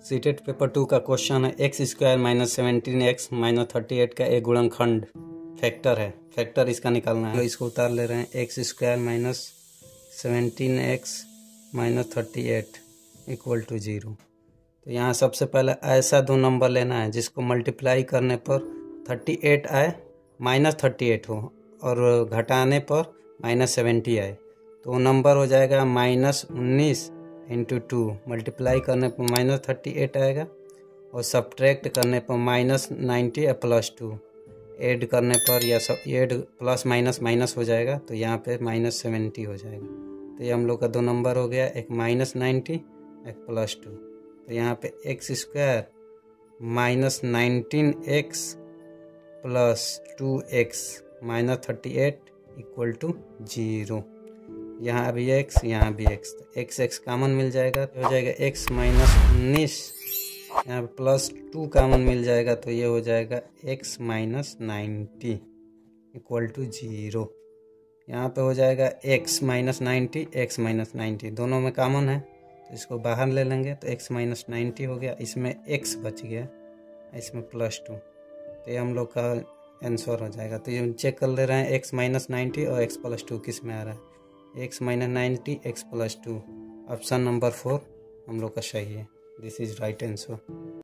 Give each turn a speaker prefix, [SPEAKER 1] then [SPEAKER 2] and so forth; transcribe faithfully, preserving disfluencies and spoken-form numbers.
[SPEAKER 1] CTET paper two का question है x square minus seventeen x minus thirty eight का एक गुणनखंड फैक्टर है। फैक्टर इसका निकालना है। तो इसको उतार ले रहे हैं। X square minus seventeen x minus thirty eight equal to zero. तो यहाँ सबसे पहले ऐसा दो नंबर लेना है जिसको मल्टीप्लाई करने पर थर्टी एट आए माइनस थर्टी एट हो और घटाने पर माइनस सेवेंटी आए। तो वो नंबर हो जाएगा माइनस उन्नीस इंटू टू। मल्टीप्लाई करने पर माइनस थर्टी एट आएगा और सब्ट्रैक्ट करने पर माइनस नाइन्टी या प्लस टू। ऐड करने पर या सब ऐड प्लस माइनस माइनस हो जाएगा तो यहाँ पे माइनस सेवेंटी हो जाएगा। तो ये हम लोग का दो नंबर हो गया, एक माइनस नाइन्टी एक प्लस टू। तो यहाँ पे x square minus nineteen x plus two x minus thirty eight equal to zero. यहाँ भी एक्स यहाँ भी एक्स, तो एक्स एक्स कामन मिल जाएगा तो हो जाएगा एक्स माइनस उन्नीस। यहाँ पे प्लस टू कामन मिल जाएगा तो ये हो जाएगा x minus ninety equal to zero. यहाँ पे हो जाएगा x minus ninety x minus ninety दोनों में कामन है तो इसको बाहर ले लेंगे तो एक्स माइनस नाइन्टी हो गया। इसमें एक्स बच गया, इसमें प्लस टू। तो ये हम लोग का आंसर हो जाएगा। तो ये चेक कर ले रहे हैं एक्स माइनस नाइन्टी और एक्स प्लस टू किस में आ रहा है। X minus ninety x plus two, option number four हम लोग का सही है। This is right answer.